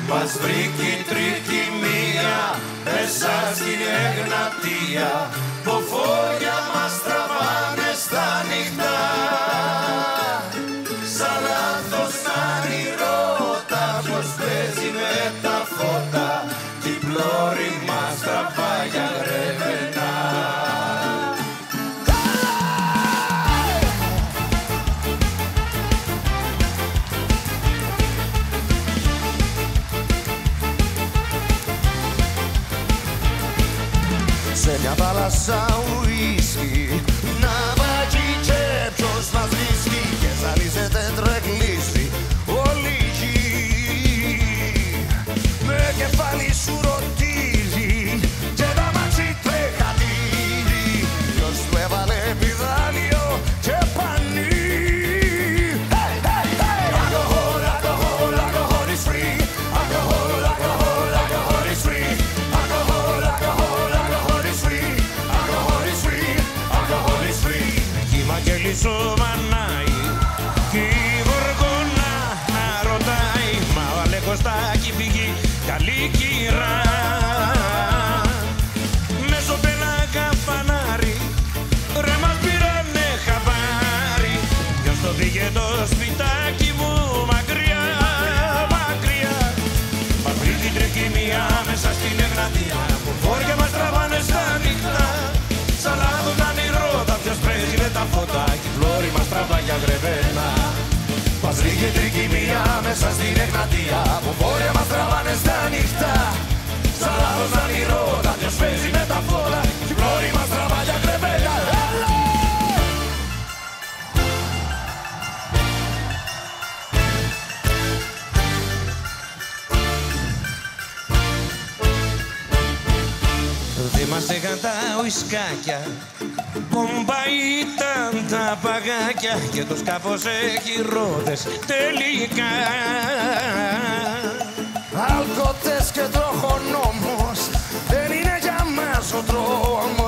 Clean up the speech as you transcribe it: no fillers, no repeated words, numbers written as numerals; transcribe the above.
Μας βρήκε η τρικυμία μέσα στην Εγνατία, που φώλια μας τραβάνε στα νυχτά. Σαν λάθος ανηρώτα πως παίζει με τα φώτα, κι η πλώρη μας τραβάει για γρεβενά. Σε μια θάλασσα ουίσκι, να βαγεί και ποιος μας βρίσκει, και ζαλίζεται τρεγλίστη όλη η γη. Με κεφάλι σου ρωτήρι και τα μάτσι τρεχατήρι, ποιος του έβαλε πηδάλιο και πανί. Alcohol, alcohol, alcohol is free. Alcohol, alcohol, alcohol is free. Alcohol, alcohol, alcohol is free. Alcohol is free. Alcohol is free. Κύμα και λισομανάει κι η γοργόνα να ρωτάει, μα ο Αλεκοστάκη πηγεί καλή κυρά. Μέσω πέλαγα φανάρι, ρε μας πήρανε χαμπάρι, ποιος το πήγε το σπιτάκι μου μακριά, μακριά. Μας βρήκε η τρικυμία μέσα στην Εγνατία, που φόρια μας τραβάνε στα νυχτά. Σαν λάθος ανηρώτα ποιος παίζει με τα φώτα, κι η πλώρη μας τραβάει για γρεβένα. Μας βρήκε η τρικυμία μέσα στην Εγνατία, που βόρεια μας τραβάνε στα νυχτά. Σαν λάθος ανηρώτα ποιος παίζει με τα φώτα, κι η πλώρη μας τραβάει για γρεβένα. Δεν μας έγαν τα ουισκάκια, κομπά ήταν τα παγάκια, και το σκάφος έχει ρόδες τελικά. Αλκοτές και τροχονόμος, δεν είναι για μας ο δρόμος.